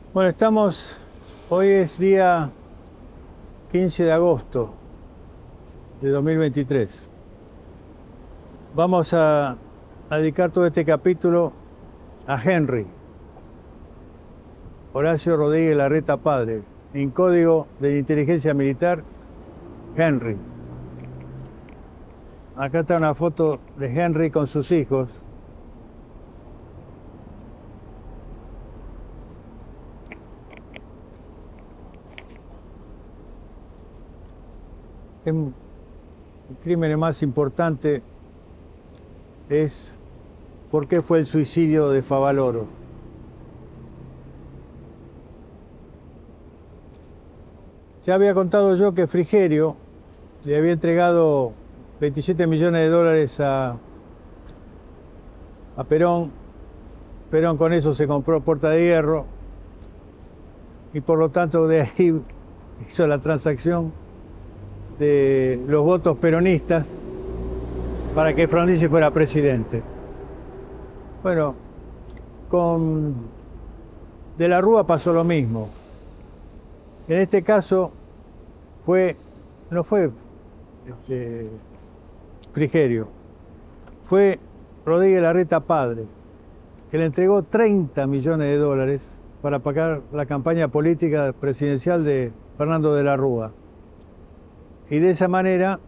Bueno, hoy es día 15 de agosto de 2023. Vamos a dedicar todo este capítulo a Henry, Horacio Rodríguez Larreta padre, en código de inteligencia militar, Henry. Acá está una foto de Henry con sus hijos. El crimen más importante es por qué fue el suicidio de Favaloro. Ya había contado yo que Frigerio le había entregado 27 millones de dólares a Perón. Perón con eso se compró Puerta de Hierro y por lo tanto de ahí hizo la transacción de los votos peronistas para que Frondizi fuera presidente. Bueno, con De la Rúa pasó lo mismo. En este caso no fue Frigerio, fue Rodríguez Larreta padre, que le entregó 30 millones de dólares para pagar la campaña política presidencial de Fernando de la Rúa. Y de esa manera,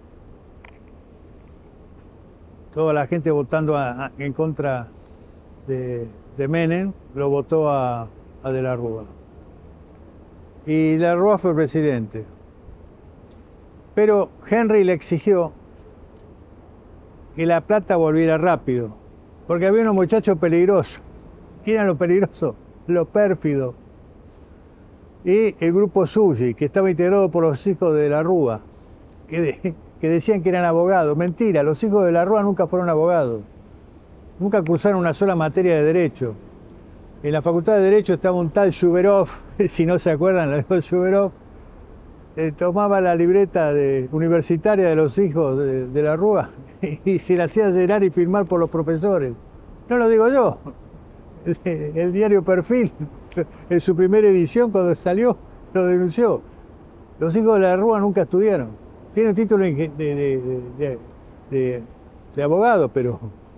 toda la gente votando en contra de Menem lo votó a de la Rúa. Y de la Rúa fue presidente. Pero Henry le exigió que la plata volviera rápido, porque había unos muchachos peligrosos. ¿Quién era lo peligroso? Lo pérfido. Y el grupo Suyi, que estaba integrado por los hijos de la Rúa, que decían que eran abogados. Mentira, los hijos de la Rúa nunca fueron abogados. Nunca cursaron una sola materia de Derecho. En la Facultad de Derecho estaba un tal Shuberov, si no se acuerdan, el Shuberov, tomaba la libreta universitaria de los hijos de la Rúa y se la hacía llenar y firmar por los profesores. No lo digo yo. El diario Perfil, en su primera edición, cuando salió, lo denunció. Los hijos de la Rúa nunca estudiaron. Tienen título de abogado, pero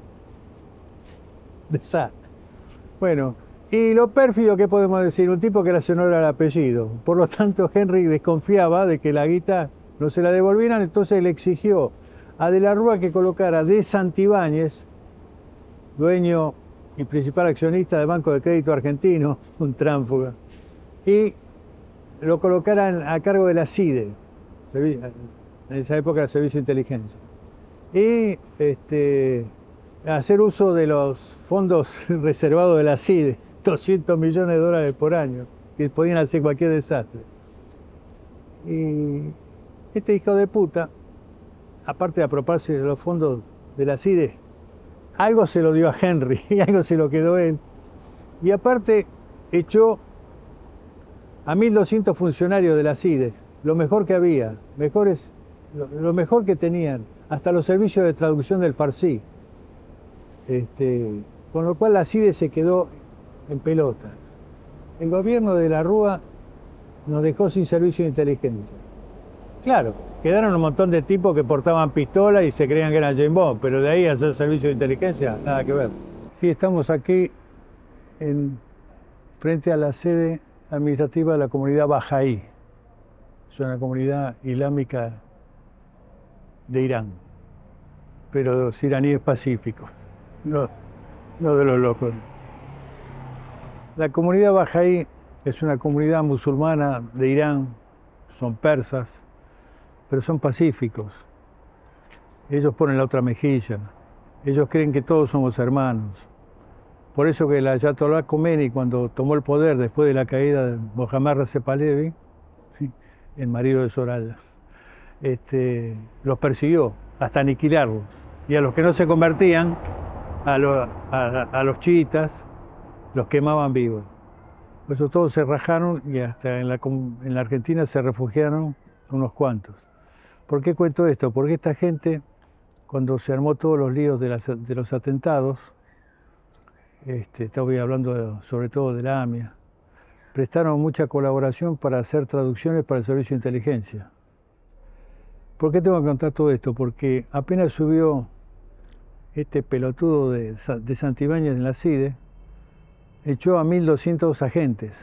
desastre. Bueno, y lo pérfido, ¿qué podemos decir? Un tipo que era sonoro al apellido. Por lo tanto, Henry desconfiaba de que la guita no se la devolvieran, entonces le exigió a De la Rúa que colocara de Santibáñez, dueño y principal accionista del Banco de Crédito Argentino, un tránfuga, y lo colocaran a cargo de la CIDE, en esa época el Servicio de Inteligencia, y hacer uso de los fondos reservados de la CIDE, 200 millones de dólares por año, que podían hacer cualquier desastre. Y este hijo de puta, aparte de apropiarse de los fondos de la CIDE, algo se lo dio a Henry y algo se lo quedó él. Y aparte echó a 1.200 funcionarios de la CIDE, lo mejor que había, lo mejor que tenían, hasta los servicios de traducción del farsi. Con lo cual la CIDE se quedó en pelotas. El gobierno de la Rúa nos dejó sin servicio de inteligencia. Claro, quedaron un montón de tipos que portaban pistolas y se creían que eran James Bond, pero de ahí a hacer servicio de inteligencia, nada que ver. Sí, estamos aquí frente a la sede administrativa de la comunidad Bajaí. Es una comunidad islámica de Irán, pero de los iraníes pacíficos, no de los locos. La comunidad Bajaí es una comunidad musulmana de Irán, son persas, pero son pacíficos. Ellos ponen la otra mejilla, ellos creen que todos somos hermanos. Por eso que el Ayatollah Khomeini, cuando tomó el poder después de la caída de Mohammad Reza Pahlavi, ¿sí?, el marido de Soraya, los persiguió hasta aniquilarlos. Y a los que no se convertían, a los chiitas, los quemaban vivos. Por eso todos se rajaron y hasta en la Argentina se refugiaron unos cuantos. ¿Por qué cuento esto? Porque esta gente, cuando se armó todos los líos de los atentados, estoy hablando sobre todo de la AMIA, prestaron mucha colaboración para hacer traducciones para el servicio de inteligencia. ¿Por qué tengo que contar todo esto? Porque apenas subió este pelotudo de Santibáñez en la CIDE, echó a 1.200 agentes.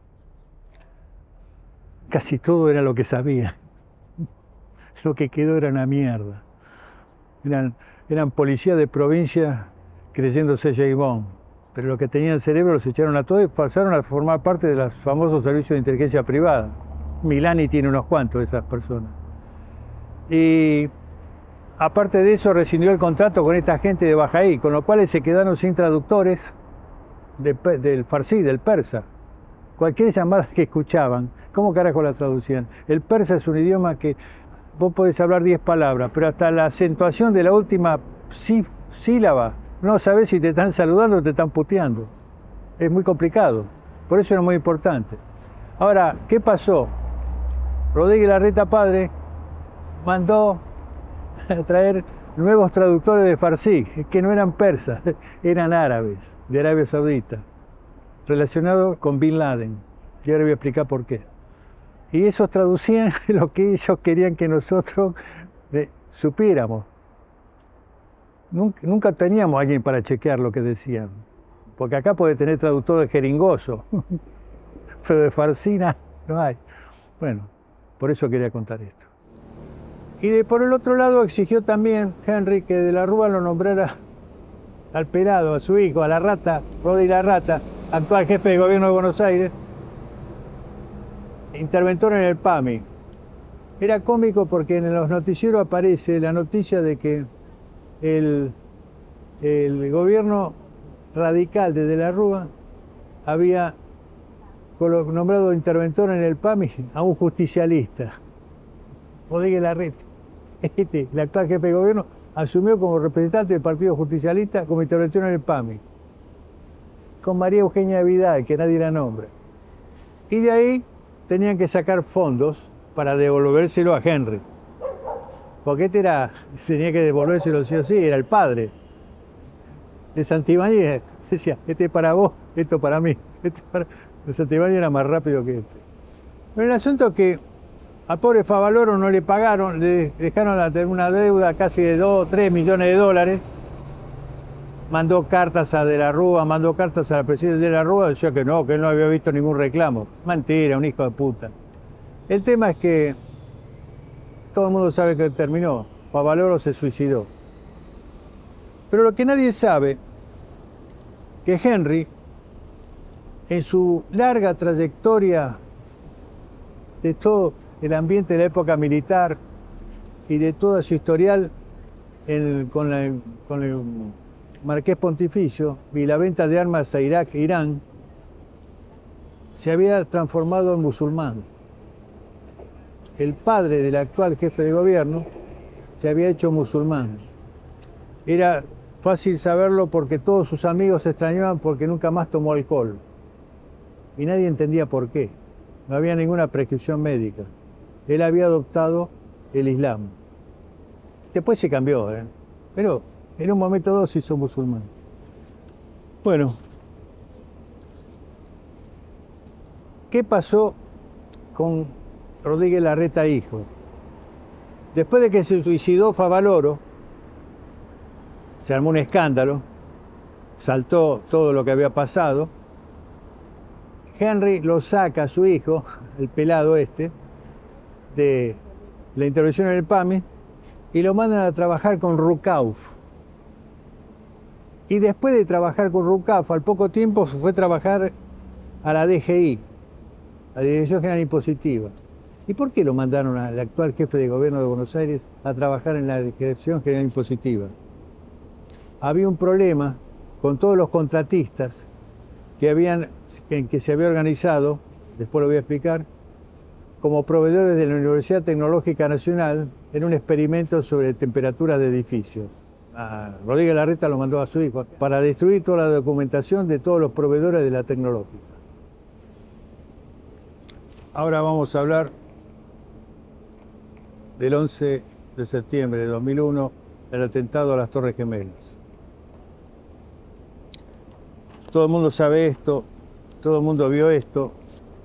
Casi todo era lo que sabía. Lo que quedó era una mierda. Eran policías de provincia creyéndose James Bond. Pero lo que tenían cerebro los echaron a todos y pasaron a formar parte de los famosos servicios de inteligencia privada. Milani tiene unos cuantos de esas personas. Y aparte de eso rescindió el contrato con esta gente de Bajaí, con lo cual se quedaron sin traductores del farsí, del persa. Cualquier llamada que escuchaban, ¿cómo carajo la traducían? El persa es un idioma que vos podés hablar 10 palabras, pero hasta la acentuación de la última sílaba, no sabés si te están saludando o te están puteando. Es muy complicado. Por eso era muy importante. Ahora, ¿qué pasó? Rodríguez Larreta padre mandó a traer nuevos traductores de farsí, que no eran persas, eran árabes, de Arabia Saudita, relacionados con Bin Laden. Y ahora voy a explicar por qué. Y esos traducían lo que ellos querían que nosotros supiéramos. Nunca teníamos a alguien para chequear lo que decían. Porque acá puede tener traductores jeringosos, pero de farsina no hay. Bueno, por eso quería contar esto. Y por el otro lado exigió también Henry que de la Rúa lo nombrara al pelado, a su hijo, a la rata, Rodi la Rata, actual jefe de gobierno de Buenos Aires, interventor en el PAMI. Era cómico porque en los noticieros aparece la noticia de que el gobierno radical de la Rúa había nombrado interventor en el PAMI a un justicialista. Rodríguez Larreta, el actual jefe de gobierno, asumió como representante del Partido Justicialista como interventor en el PAMI, con María Eugenia Vidal, que nadie la nombra. Y de ahí tenían que sacar fondos para devolvérselo a Henry. Porque tenía que devolvérselo sí o sí, era el padre. De Santibáñez decía, este es para vos, esto para mí. De Santibáñez era más rápido que este. Pero el asunto es que al pobre Favaloro no le pagaron, le dejaron tener una deuda casi de 2 o 3 millones de dólares. Mandó cartas a De la Rúa, mandó cartas a la presidenta De la Rúa, decía que no había visto ningún reclamo. Mentira, un hijo de puta. El tema es que todo el mundo sabe que terminó. Favaloro se suicidó. Pero lo que nadie sabe, que Henry, en su larga trayectoria de todo el ambiente de la época militar y de toda su historial con el Marqués Pontificio y la venta de armas a Irak e Irán, se había transformado en musulmán. El padre del actual jefe de gobierno se había hecho musulmán. Era fácil saberlo porque todos sus amigos se extrañaban porque nunca más tomó alcohol. Y nadie entendía por qué. No había ninguna prescripción médica. Él había adoptado el Islam. Después se cambió, pero en un momento dado se hizo musulmán. Bueno, ¿qué pasó con Rodríguez Larreta hijo? Después de que se suicidó Favaloro, se armó un escándalo, saltó todo lo que había pasado. Henry lo saca a su hijo, el pelado este, de la intervención en el PAMI y lo mandan a trabajar con Rucauf. Y después de trabajar con Rucauf, al poco tiempo fue a trabajar a la DGI, la Dirección General Impositiva. ¿Y por qué lo mandaron al actual jefe de gobierno de Buenos Aires a trabajar en la Dirección General Impositiva? Había un problema con todos los contratistas que se había organizado, después lo voy a explicar, como proveedores de la Universidad Tecnológica Nacional en un experimento sobre temperaturas de edificios. Rodríguez Larreta lo mandó a su hijo para destruir toda la documentación de todos los proveedores de la tecnológica. Ahora vamos a hablar del 11 de septiembre de 2001, el atentado a las Torres Gemelas. Todo el mundo sabe esto, todo el mundo vio esto,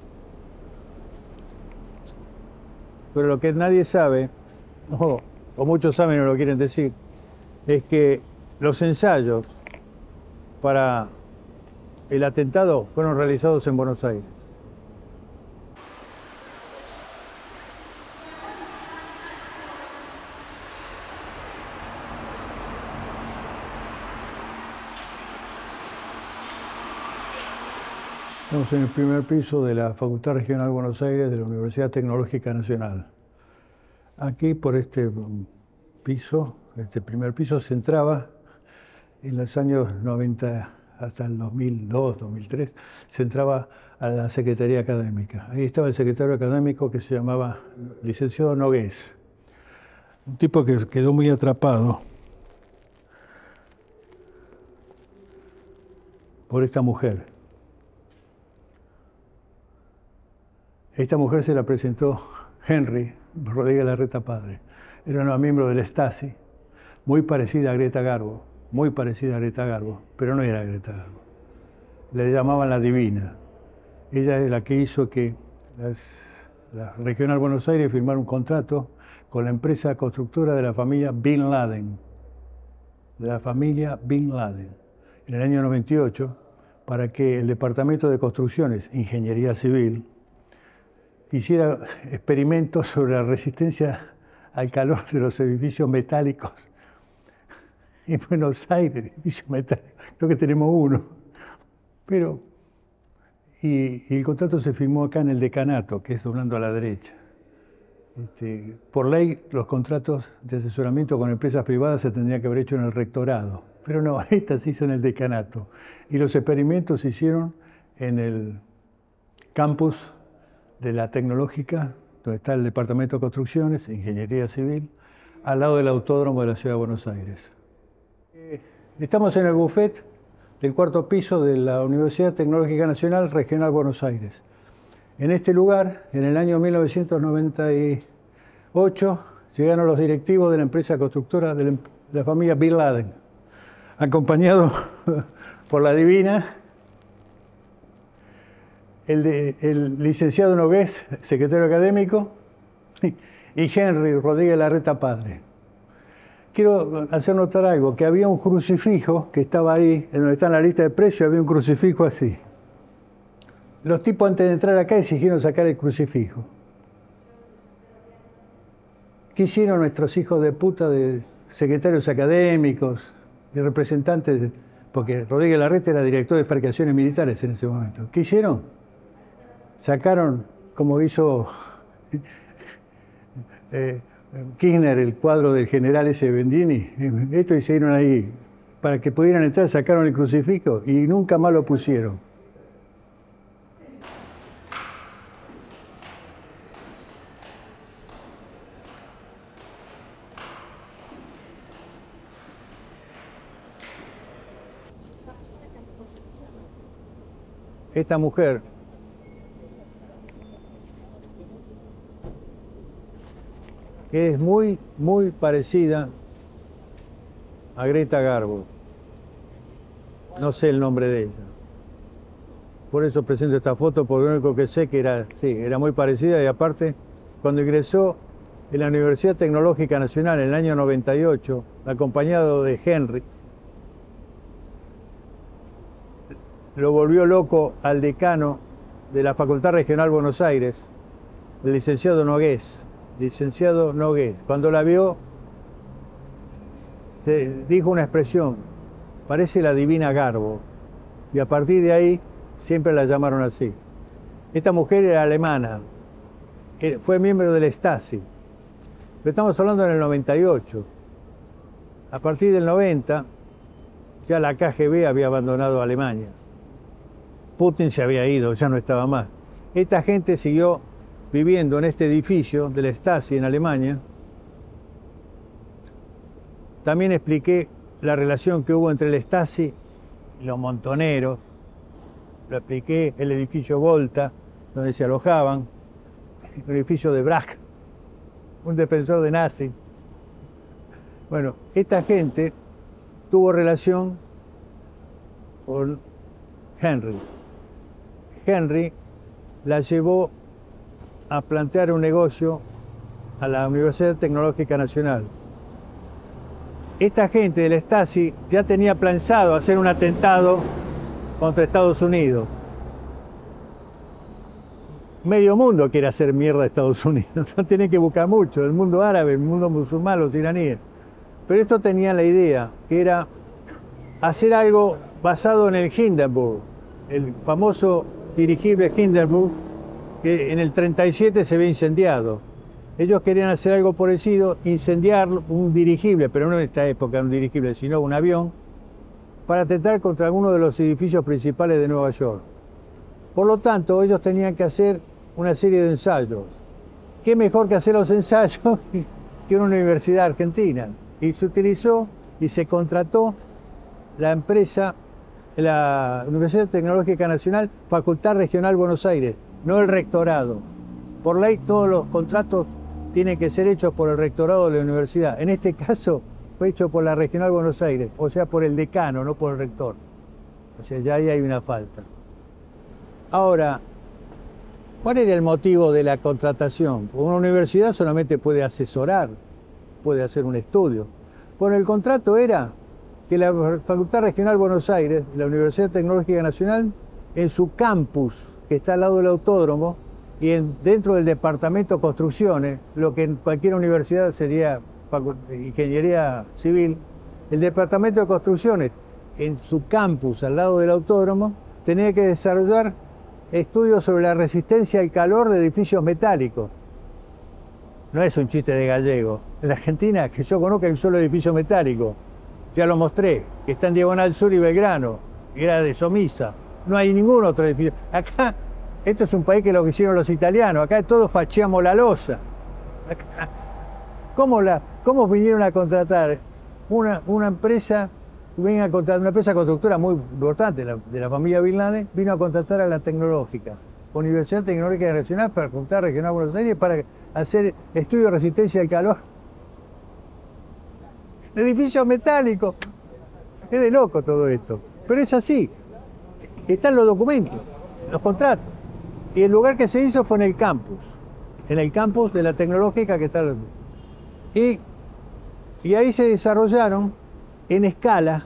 pero lo que nadie sabe, o muchos saben y no lo quieren decir, es que los ensayos para el atentado fueron realizados en Buenos Aires. Estamos en el primer piso de la Facultad Regional Buenos Aires de la Universidad Tecnológica Nacional. Aquí, por este piso, este primer piso, se entraba en los años 90 hasta el 2002, 2003, se entraba a la Secretaría Académica. Ahí estaba el secretario académico que se llamaba licenciado Nogués, un tipo que quedó muy atrapado por esta mujer. Esta mujer se la presentó Henry Rodríguez Larreta padre. Era una miembro del Stasi, muy parecida a Greta Garbo, pero no era Greta Garbo. Le llamaban la Divina. Ella es la que hizo que la Regional Buenos Aires firmara un contrato con la empresa constructora de la familia Bin Laden, en el año 98, para que el Departamento de Construcciones, Ingeniería Civil, hiciera experimentos sobre la resistencia al calor de los edificios metálicos en Buenos Aires, edificios metálicos, creo que tenemos uno. Y el contrato se firmó acá en el decanato, que es doblando a la derecha. Por ley, los contratos de asesoramiento con empresas privadas se tendrían que haber hecho en el rectorado, pero no, esta se hizo en el decanato. Y los experimentos se hicieron en el campus de la Tecnológica, donde está el Departamento de Construcciones, Ingeniería Civil, al lado del Autódromo de la Ciudad de Buenos Aires. Estamos en el buffet del cuarto piso de la Universidad Tecnológica Nacional Regional Buenos Aires. En este lugar, en el año 1998, llegaron los directivos de la empresa constructora de la familia Bin Laden, acompañados por la Divina, el licenciado Nogués, secretario académico, y Henry Rodríguez Larreta padre. Quiero hacer notar algo, que había un crucifijo que estaba ahí, en donde está en la lista de precios, había un crucifijo así. Los tipos antes de entrar acá exigieron sacar el crucifijo. ¿Qué hicieron nuestros hijos de puta de secretarios académicos y representantes? Porque Rodríguez Larreta era director de fabricaciones militares en ese momento. ¿Qué hicieron? Sacaron, como hizo Kirchner, el cuadro del general ese Bendini. Esto hicieron ahí. Para que pudieran entrar, sacaron el crucifijo y nunca más lo pusieron. Esta mujer que es muy, muy parecida a Greta Garbo. No sé el nombre de ella. Por eso presento esta foto, porque lo único que sé que era muy parecida, y aparte, cuando ingresó en la Universidad Tecnológica Nacional en el año 98, acompañado de Henry, lo volvió loco al decano de la Facultad Regional Buenos Aires, el licenciado Nogués. Cuando la vio, se dijo una expresión, parece la Divina Garbo, y a partir de ahí siempre la llamaron así. Esta mujer era alemana, fue miembro del Stasi, pero estamos hablando en el 98. A partir del 90, ya la KGB había abandonado Alemania. Putin se había ido, ya no estaba más. Esta gente siguió viviendo en este edificio del Stasi en Alemania. También expliqué la relación que hubo entre el Stasi y los montoneros. Lo expliqué, el edificio Volta, donde se alojaban, el edificio de Bragg, un defensor de nazi. Bueno, esta gente tuvo relación con Henry. Henry la llevó a plantear un negocio a la Universidad Tecnológica Nacional. Esta gente de la Stasi ya tenía pensado hacer un atentado contra Estados Unidos. Medio mundo quiere hacer mierda a Estados Unidos, no tienen que buscar mucho, el mundo árabe, el mundo musulmán, los iraníes. Pero esto tenía la idea, que era hacer algo basado en el Hindenburg, el famoso dirigible Hindenburg, que en el 37 se ve incendiado. Ellos querían hacer algo parecido, incendiar un dirigible, pero no en esta época un dirigible, sino un avión, para atentar contra alguno de los edificios principales de Nueva York. Por lo tanto, ellos tenían que hacer una serie de ensayos. ¿Qué mejor que hacer los ensayos que una universidad argentina? Y se utilizó y se contrató la empresa, la Universidad Tecnológica Nacional, Facultad Regional Buenos Aires, no el rectorado. Por ley todos los contratos tienen que ser hechos por el rectorado de la universidad. En este caso fue hecho por la Regional Buenos Aires, o sea, por el decano, no por el rector. O sea, ya ahí hay una falta. Ahora, ¿cuál era el motivo de la contratación? Una universidad solamente puede asesorar, puede hacer un estudio. Bueno, el contrato era que la Facultad Regional Buenos Aires, la Universidad Tecnológica Nacional, en su campus, que está al lado del autódromo, y dentro del departamento construcciones, lo que en cualquier universidad sería ingeniería civil, el departamento de construcciones, en su campus, al lado del autódromo, tenía que desarrollar estudios sobre la resistencia al calor de edificios metálicos. No es un chiste de gallego. En la Argentina, que yo conozco, hay un solo edificio metálico. Ya lo mostré, que está en Diagonal Sur y Belgrano, era de Somisa. No hay ningún otro edificio. Acá, esto es un país que lo que hicieron los italianos. Acá todos facheamos la losa. Acá, ¿cómo vinieron a contratar una empresa? Una empresa constructora muy importante de la familia Bin Laden, vino a contratar a la Tecnológica, Universidad Tecnológica Nacional, para Facultad Regional Buenos Aires, para hacer estudios de resistencia al calor. Edificios metálicos. Es de loco todo esto. Pero es así. Están los documentos, los contratos. Y el lugar que se hizo fue en el campus de la Tecnológica que está. Y ahí se desarrollaron en escala,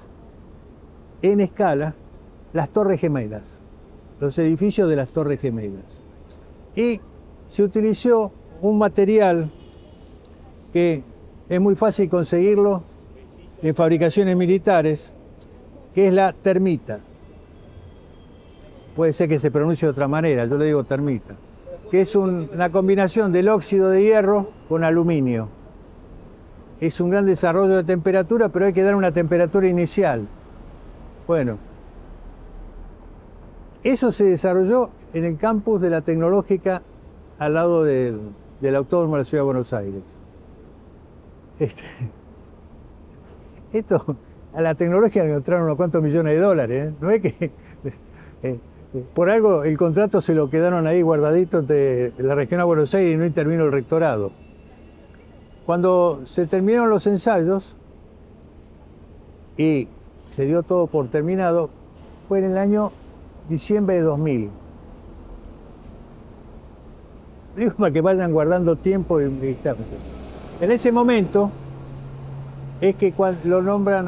las Torres Gemelas, los edificios de las Torres Gemelas. Y se utilizó un material que es muy fácil conseguirlo en fabricaciones militares, que es la termita. Puede ser que se pronuncie de otra manera, yo le digo termita, que es una combinación del óxido de hierro con aluminio. Es un gran desarrollo de temperatura, pero hay que dar una temperatura inicial. Bueno, eso se desarrolló en el campus de la Tecnológica al lado del autódromo de la Ciudad de Buenos Aires. Esto, a la Tecnológica le encontraron unos cuantos millones de dólares, ¿eh? No es que por algo el contrato se lo quedaron ahí guardadito entre la Regional Buenos Aires y no intervino el rectorado. Cuando se terminaron los ensayos y se dio todo por terminado, fue en el año diciembre de 2000. Digo para que vayan guardando tiempo y en ese momento es que cuando lo nombran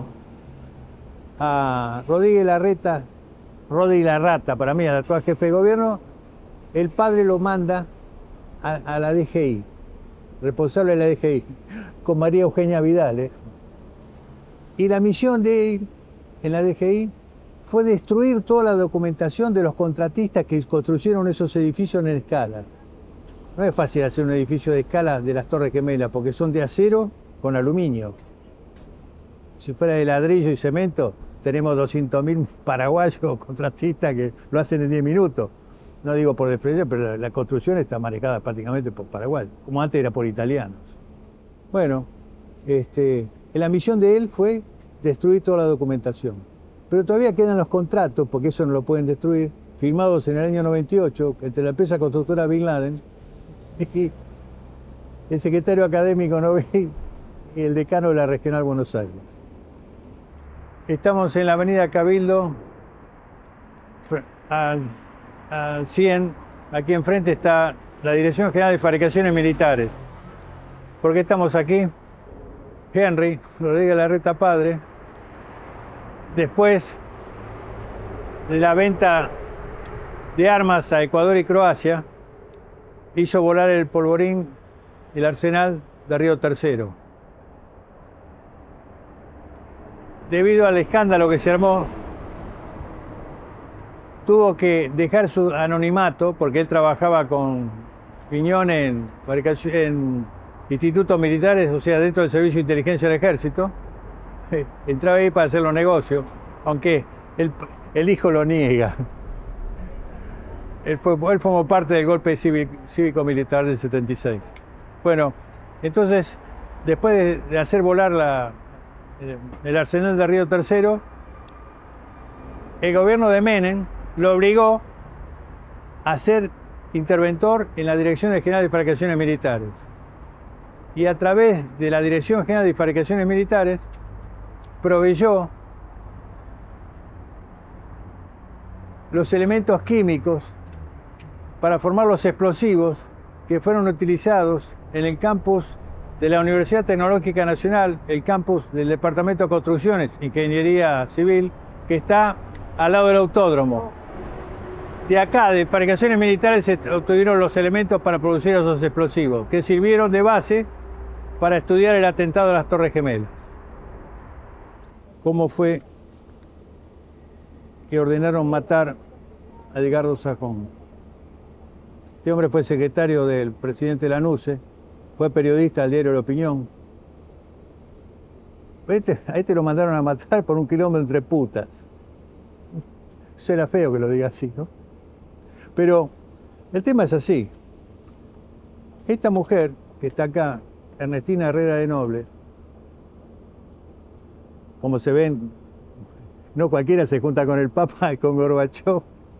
a Rodríguez Larreta, para mí, al actual jefe de gobierno, el padre lo manda a la DGI, responsable de la DGI, con María Eugenia Vidal, ¿eh? Y la misión de él en la DGI fue destruir toda la documentación de los contratistas que construyeron esos edificios en escala. No es fácil hacer un edificio de escala de las Torres Gemelas, porque son de acero con aluminio. Si fuera de ladrillo y cemento, tenemos 200.000 paraguayos contratistas que lo hacen en 10 minutos. No digo por defender, pero la construcción está manejada prácticamente por paraguayos, como antes era por italianos. Bueno, la misión de él fue destruir toda la documentación. Pero todavía quedan los contratos, porque eso no lo pueden destruir, firmados en el año 98 entre la empresa constructora Bin Laden y el secretario académico Novi y el decano de la Regional Buenos Aires. Estamos en la avenida Cabildo, al 100. Aquí enfrente está la Dirección General de Fabricaciones Militares. ¿por qué estamos aquí? Henry Rodríguez Larreta padre, después de la venta de armas a Ecuador y Croacia, hizo volar el polvorín, el arsenal de Río Tercero. Debido al escándalo que se armó, tuvo que dejar su anonimato porque él trabajaba con Piñón en institutos militares, o sea, dentro del Servicio de Inteligencia del Ejército. Entraba ahí para hacer los negocios, aunque el hijo lo niega. Él formó parte del golpe cívico-militar del 76. Bueno, entonces, después de hacer volar el arsenal de Río Tercero, el gobierno de Menem lo obligó a ser interventor en la Dirección General de Fabricaciones Militares. Y a través de la Dirección General de Fabricaciones Militares proveyó los elementos químicos para formar los explosivos que fueron utilizados en el campus de la Universidad Tecnológica Nacional, el campus del Departamento de Construcciones, Ingeniería Civil, que está al lado del autódromo. De acá, de fabricaciones militares, se obtuvieron los elementos para producir esos explosivos, que sirvieron de base para estudiar el atentado a las Torres Gemelas. ¿Cómo fue que ordenaron matar a Edgardo Sajón? Este hombre fue secretario del presidente Lanusse, fue periodista del diario La Opinión. A este lo mandaron a matar por un quilombo entre putas. Eso era feo que lo diga así, ¿no? Pero el tema es así. Esta mujer que está acá, Ernestina Herrera de Noble, como se ven, no cualquiera se junta con el Papa y con Gorbachov.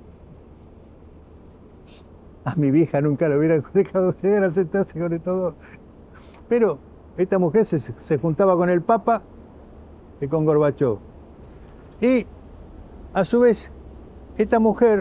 A mi vieja nunca lo hubieran dejado llegar a sentarse con todo. Pero esta mujer se juntaba con el Papa y con Gorbachov. Y a su vez, esta mujer,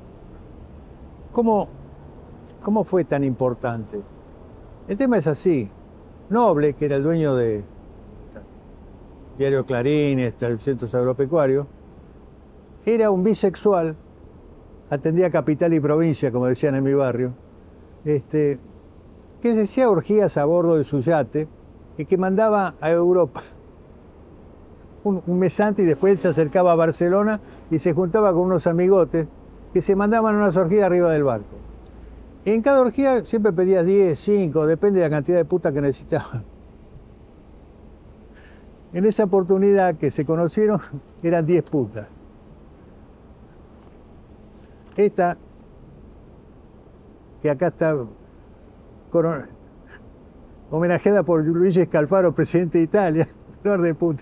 ¿cómo fue tan importante? El tema es así. Noble, que era el dueño de Diario Clarín, el Centro Agropecuario, era un bisexual, atendía capital y provincia, como decían en mi barrio, que se hacía orgías a bordo de su yate y que mandaba a Europa un mes antes, y después él se acercaba a Barcelona y se juntaba con unos amigotes que se mandaban unas orgías arriba del barco. Y en cada orgía siempre pedías 10, 5, depende de la cantidad de putas que necesitaban. En esa oportunidad que se conocieron eran 10 putas. Esta, que acá está homenajeada por Luigi Scalfaro, presidente de Italia, flor de puta.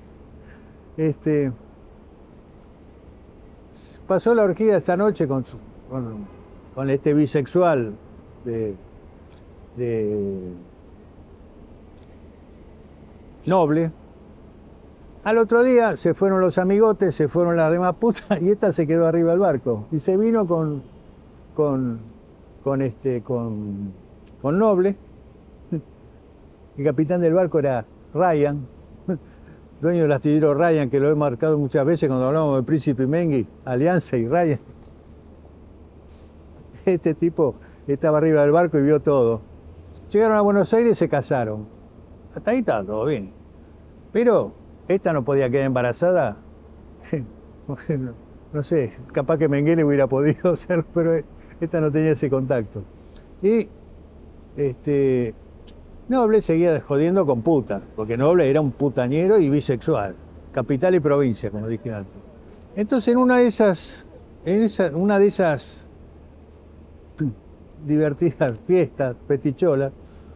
Pasó la orgía esta noche con este bisexual de Noble. Al otro día se fueron los amigotes, se fueron las demás putas y esta se quedó arriba del barco. Y se vino con Noble. El capitán del barco era Ryan, dueño del astillero Ryan, que lo he marcado muchas veces cuando hablamos de Príncipe Mengui, Alianza y Ryan. Este tipo estaba arriba del barco y vio todo. Llegaron a Buenos Aires y se casaron. Hasta ahí estaba todo bien. Pero esta no podía quedar embarazada. No sé, capaz que Mengele hubiera podido hacerlo, pero esta no tenía ese contacto. Y Noble seguía jodiendo con puta, porque Noble era un putañero y bisexual, capital y provincia, como dije antes. Entonces en una de esas divertidas fiestas, peticholas,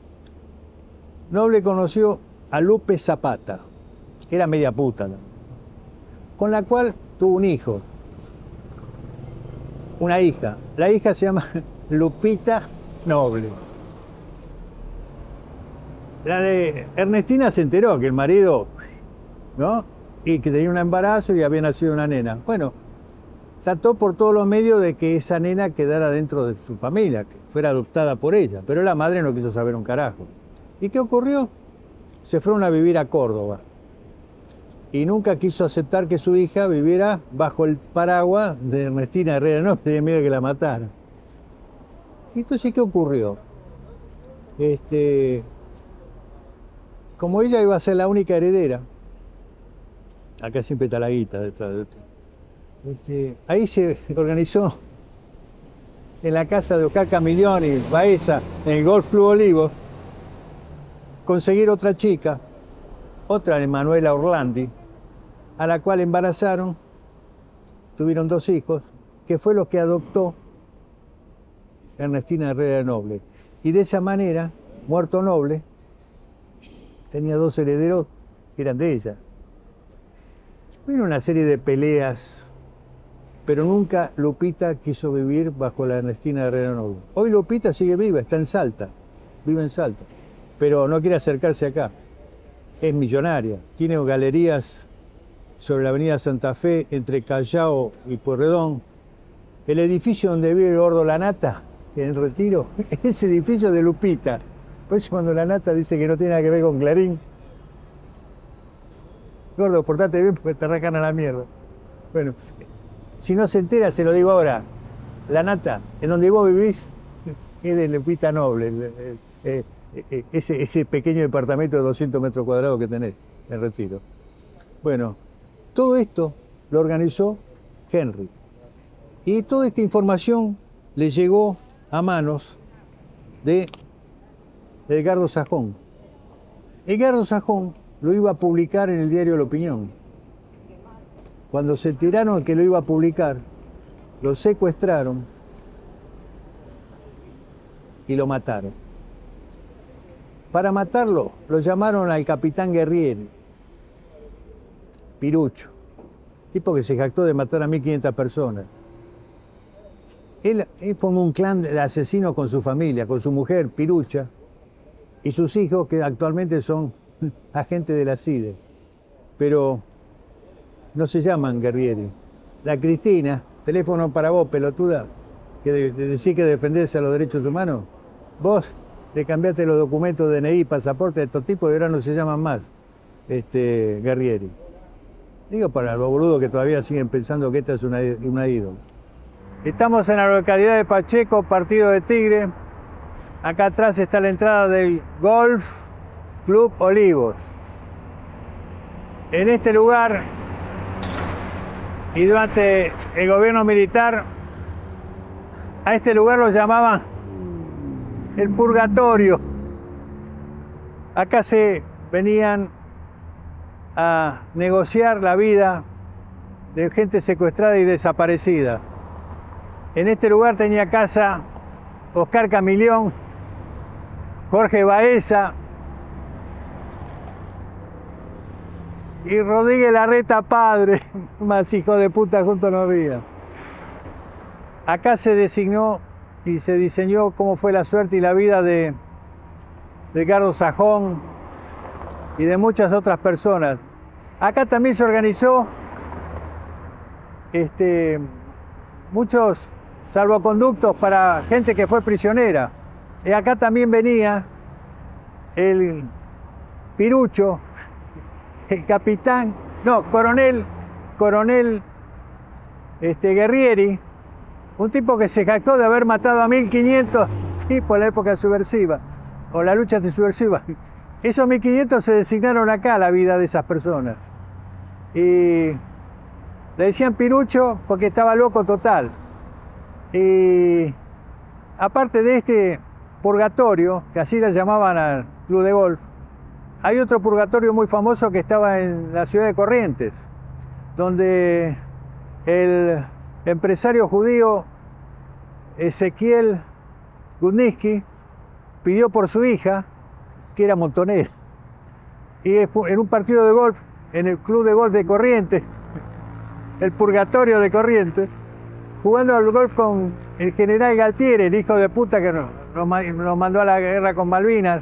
Noble conoció a Lupe Zapata, que era media puta también, con la cual tuvo un hijo, una hija. La hija se llama Lupita Noble. La de Ernestina se enteró que el marido, ¿no? Y que tenía un embarazo y había nacido una nena. Bueno, trató por todos los medios de que esa nena quedara dentro de su familia, que fuera adoptada por ella, pero la madre no quiso saber un carajo. ¿Y qué ocurrió? Se fueron a vivir a Córdoba. Y nunca quiso aceptar que su hija viviera bajo el paraguas de Ernestina Herrera Noble, tenía miedo que la mataran. Entonces, ¿qué ocurrió? Como ella iba a ser la única heredera, acá siempre está la guita detrás de usted, ahí se organizó en la casa de Oscar Camilioni, Baeza, en el Golf Club Olivos, conseguir otra chica, otra Emanuela Orlandi, a la cual embarazaron, tuvieron 2 hijos, que fue lo que adoptó Ernestina Herrera Noble. Y de esa manera, Muerto Noble tenía 2 herederos que eran de ella. Vino una serie de peleas, pero nunca Lupita quiso vivir bajo la Ernestina Herrera Noble. Hoy Lupita sigue viva, está en Salta, vive en Salta, pero no quiere acercarse acá. Es millonaria, tiene galerías sobre la avenida Santa Fe, entre Callao y Pueyrredón. El edificio donde vive el gordo Lanata, en Retiro, ese edificio de Lupita. Por eso cuando Lanata dice que no tiene nada que ver con Clarín, gordo, portate bien porque te arrancan a la mierda. Bueno, si no se entera, se lo digo ahora. Lanata, en donde vos vivís, es de Lupita Noble, ese pequeño departamento de 200 metros cuadrados que tenés en Retiro. Bueno, todo esto lo organizó Henry. Y toda esta información le llegó a manos de Edgardo Sajón. Edgardo Sajón lo iba a publicar en el diario La Opinión. Cuando se enteraron que lo iba a publicar, lo secuestraron y lo mataron. Para matarlo, lo llamaron al capitán Guerrieri, Pirucho, tipo que se jactó de matar a 1500 personas. Él formó un clan de asesinos con su familia, con su mujer, Pirucha, y sus hijos, que actualmente son agentes de la CIDE. Pero no se llaman Guerrieri. La Cristina, teléfono para vos, pelotuda, que decís que defendés a los derechos humanos, vos le cambiaste los documentos de DNI, pasaporte de estos tipos y ahora no se llaman más Guerrieri. Digo para los boludos que todavía siguen pensando que esta es una ídola. Estamos en la localidad de Pacheco, partido de Tigre. Acá atrás está la entrada del Golf Club Olivos. En este lugar, y durante el gobierno militar, a este lugar lo llamaban el purgatorio. Acá se venían a negociar la vida de gente secuestrada y desaparecida. En este lugar tenía casa Oscar Camilión, Jorge Baeza y Rodríguez Larreta padre, más hijo de puta junto no había. Acá se designó y se diseñó cómo fue la suerte y la vida de Edgardo Sajón y de muchas otras personas. Acá también se organizó muchos salvoconductos para gente que fue prisionera. Y acá también venía el Pirucho, el capitán, no, coronel Guerrieri, un tipo que se jactó de haber matado a 1500 tipos en la época subversiva, o la lucha antisubversiva. Esos 1500 se designaron acá la vida de esas personas. Y le decían Pirucho porque estaba loco total. Y aparte de este purgatorio, que así le llamaban al club de golf, hay otro purgatorio muy famoso que estaba en la ciudad de Corrientes, donde el empresario judío Ezequiel Gudnitzky pidió por su hija, que era montonera, y en un partido de golf, en el club de golf de Corrientes, el purgatorio de Corrientes, jugando al golf con el general Galtieri, el hijo de puta que nos mandó a la guerra con Malvinas,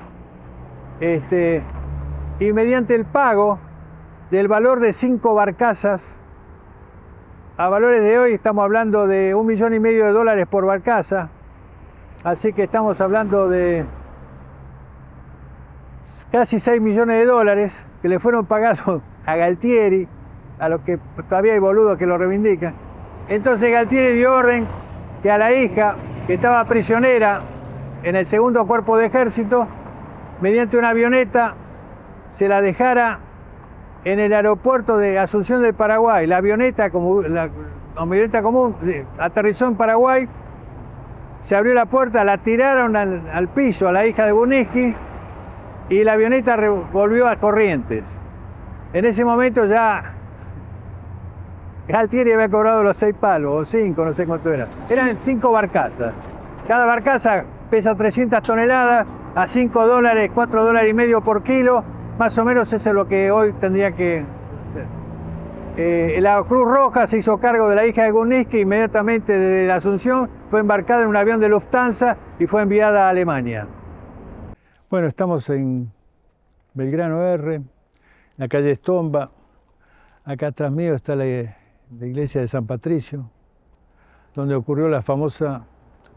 y mediante el pago del valor de 5 barcazas, a valores de hoy estamos hablando de $1,5 millones por barcaza, así que estamos hablando de casi 6 millones de dólares que le fueron pagados a Galtieri, a los que todavía hay boludos que lo reivindican. Entonces Galtieri dio orden que a la hija, que estaba prisionera en el segundo cuerpo de ejército, mediante una avioneta, se la dejara en el aeropuerto de Asunción del Paraguay. La avioneta, la avioneta común, aterrizó en Paraguay, se abrió la puerta, la tiraron al piso a la hija de Buniski y la avioneta volvió a Corrientes. En ese momento ya Galtieri había cobrado los 6 palos, o 5, no sé cuánto era. Eran 5 barcazas. Cada barcaza pesa 300 toneladas, a $5, $4.50 por kilo. Más o menos eso es lo que hoy tendría que ser. La Cruz Roja se hizo cargo de la hija de Buniski, inmediatamente desde la Asunción fue embarcada en un avión de Lufthansa y fue enviada a Alemania. Bueno, estamos en Belgrano R, en la calle Estomba. Acá atrás mío está la iglesia de San Patricio, donde ocurrió la famosa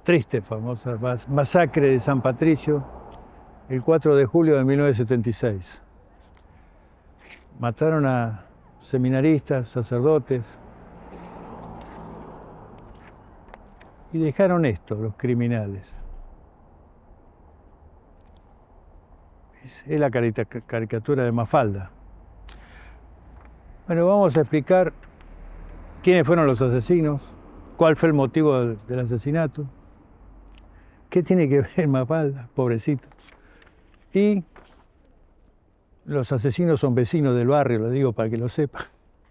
masacre de San Patricio el 4 de julio de 1976. Mataron a seminaristas, sacerdotes, y dejaron esto, los criminales. Es la caricatura de Mafalda. Bueno, vamos a explicar quiénes fueron los asesinos, cuál fue el motivo del asesinato, qué tiene que ver Mafalda, pobrecito. Y los asesinos son vecinos del barrio, lo digo para que lo sepa.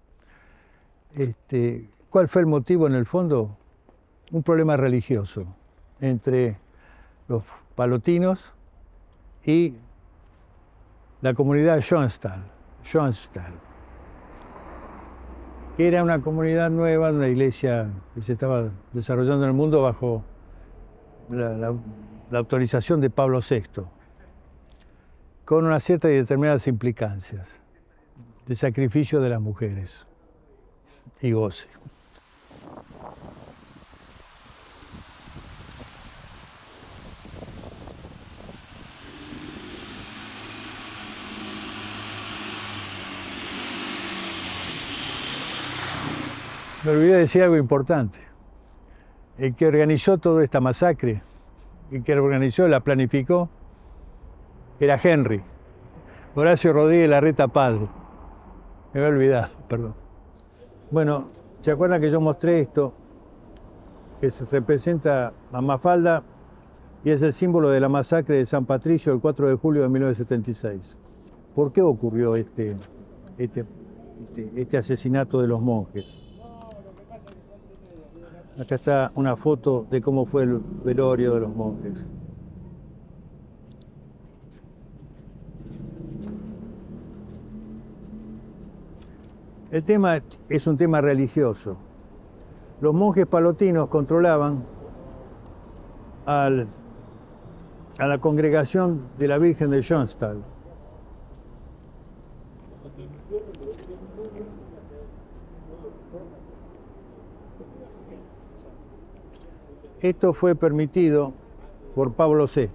¿Cuál fue el motivo en el fondo? Un problema religioso entre los palotinos y la comunidad Schoenstatt, que era una comunidad nueva, una iglesia que se estaba desarrollando en el mundo bajo la autorización de Pablo VI, con unas ciertas y determinadas implicancias de sacrificio de las mujeres y goce. Me olvidé de decir algo importante. El que organizó toda esta masacre, el que organizó, la planificó, era Henry, Horacio Rodríguez Larreta padre. Me había olvidado, perdón. Bueno, ¿se acuerdan que yo mostré esto? Que se representa a Mafalda y es el símbolo de la masacre de San Patricio el 4 de julio de 1976. ¿Por qué ocurrió este asesinato de los monjes? Acá está una foto de cómo fue el velorio de los monjes. El tema es un tema religioso. Los monjes palotinos controlaban a la congregación de la Virgen de Schoenstatt. Esto fue permitido por Pablo VI,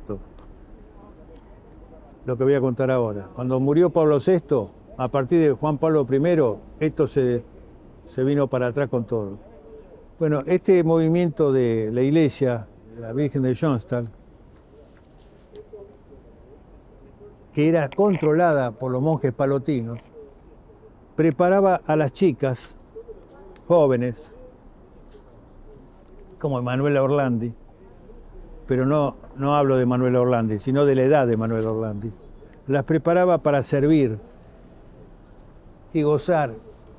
lo que voy a contar ahora. Cuando murió Pablo VI, a partir de Juan Pablo I, esto se vino para atrás con todo. Bueno, este movimiento de la iglesia, de la Virgen de Schoenstatt, que era controlada por los monjes palotinos, preparaba a las chicas jóvenes, como Emanuela Orlandi, pero no hablo de Manuela Orlandi, sino de la edad de Manuela Orlandi. Las preparaba para servir y gozar.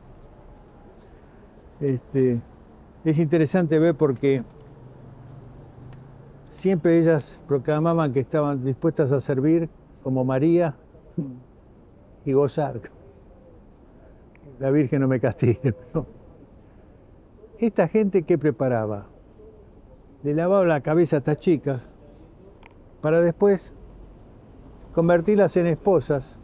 Es interesante ver porque siempre ellas proclamaban que estaban dispuestas a servir como María y gozar. La Virgen no me castigue. ¿No? Esta gente que preparaba, le lavaba la cabeza a estas chicas para después convertirlas en esposas,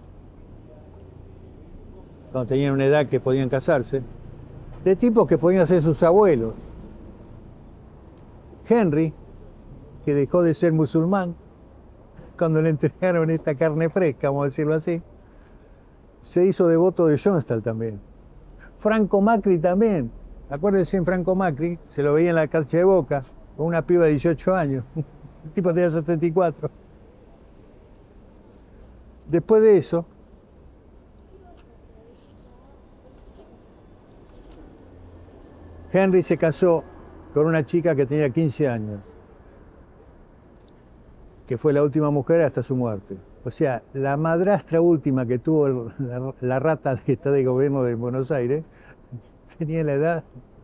cuando tenían una edad que podían casarse, de tipos que podían ser sus abuelos. Henry, que dejó de ser musulmán, cuando le entregaron esta carne fresca, vamos a decirlo así, se hizo devoto de Johnstall también. Franco Macri también. Acuérdense, en Franco Macri, se lo veía en la cancha de Boca, con una piba de 18 años. El tipo tenía 74. Después de eso, Henry se casó con una chica que tenía 15 años, que fue la última mujer hasta su muerte. O sea, la madrastra última que tuvo la rata que está de gobierno de Buenos Aires, tenía la edad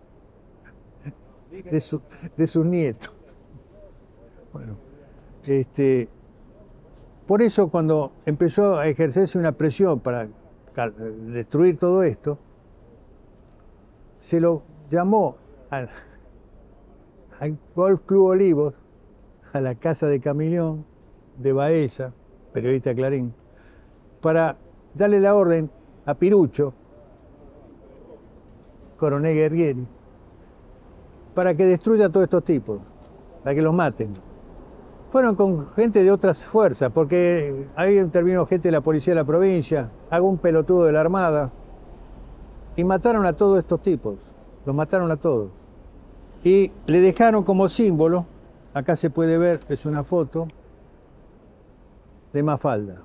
de sus nietos. Bueno, por eso cuando empezó a ejercerse una presión para destruir todo esto, se lo llamó al Golf Club Olivos, a la casa de Camilión, de Baeza, periodista de Clarín, para darle la orden a Pirucho, Coronel Guerrieri, para que destruya a todos estos tipos, para que los maten. Fueron con gente de otras fuerzas, porque ahí intervino gente de la policía de la provincia, algún pelotudo de la Armada, y mataron a todos estos tipos, los mataron a todos. Y le dejaron como símbolo, acá se puede ver, es una foto, de Mafalda.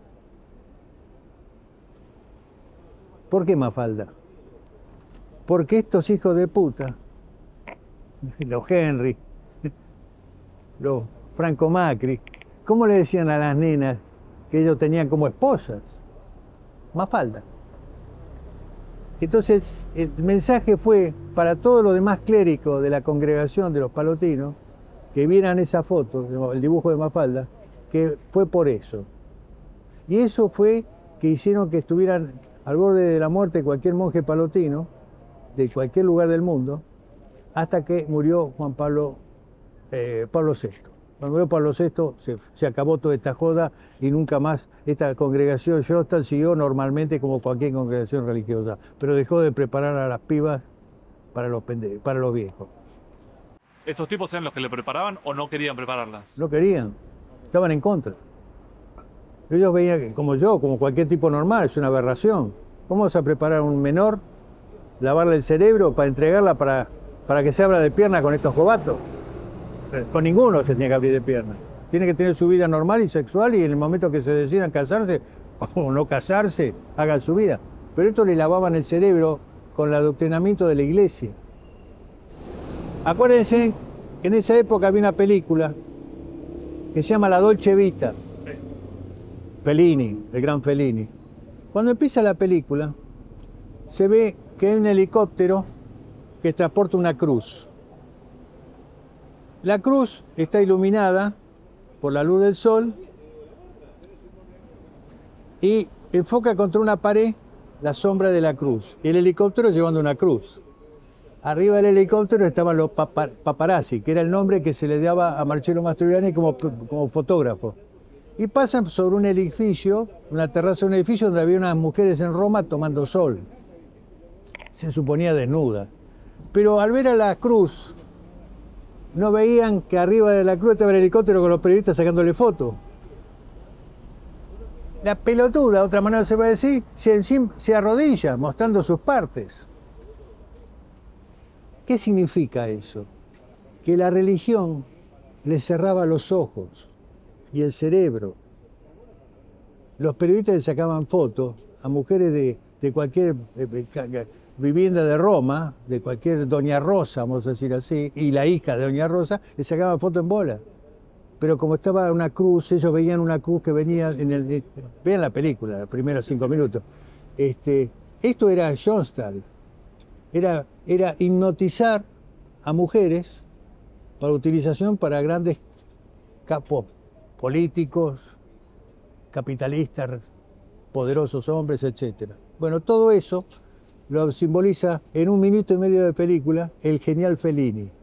¿Por qué Mafalda? Porque estos hijos de puta, los Henry, los Franco Macri, ¿cómo le decían a las nenas que ellos tenían como esposas? Mafalda. Entonces el mensaje fue para todos los demás clérigos de la congregación de los palotinos que vieran esa foto, el dibujo de Mafalda, que fue por eso. Y eso fue que hicieron que estuvieran al borde de la muerte cualquier monje palotino, de cualquier lugar del mundo, hasta que murió Pablo VI. Cuando murió Pablo VI se acabó toda esta joda y nunca más esta congregación Johnstall siguió normalmente como cualquier congregación religiosa, pero dejó de preparar a las pibas para los viejos. ¿Estos tipos eran los que le preparaban o no querían prepararlas? No querían, estaban en contra. Ellos veían que, como yo, como cualquier tipo normal, es una aberración. ¿Cómo vas a preparar a un menor, lavarle el cerebro para entregarla para que se abra de pierna con estos jovatos? Con ninguno se tiene que abrir de pierna. Tiene que tener su vida normal y sexual y en el momento que se decidan casarse o no casarse, hagan su vida. Pero esto le lavaban el cerebro con el adoctrinamiento de la iglesia. Acuérdense que en esa época había una película que se llama La Dolce Vita. Fellini, el gran Fellini. Cuando empieza la película, se ve que hay un helicóptero que transporta una cruz. La cruz está iluminada por la luz del sol y enfoca contra una pared la sombra de la cruz. Y el helicóptero llevando una cruz. Arriba del helicóptero estaban los paparazzi, que era el nombre que se le daba a Marcello Mastroianni como fotógrafo. Y pasan sobre un edificio, una terraza de un edificio donde había unas mujeres en Roma tomando sol. Se suponía desnuda. Pero al ver a la cruz, no veían que arriba de la cruz estaba el helicóptero con los periodistas sacándole fotos. La pelotuda, de otra manera se va a decir, se arrodilla mostrando sus partes. ¿Qué significa eso? Que la religión les cerraba los ojos y el cerebro. Los periodistas le sacaban fotos a mujeres de cualquier vivienda de Roma, de cualquier Doña Rosa, vamos a decir así, y la hija de Doña Rosa, le sacaban fotos en bola. Pero como estaba una cruz, ellos veían una cruz que venía vean la película, los primeros 5 minutos. Esto era Johnstall. Era hipnotizar a mujeres para utilización para grandes capos políticos, capitalistas, poderosos hombres, etc. Bueno, todo eso lo simboliza en 1 minuto y medio de película el genial Fellini.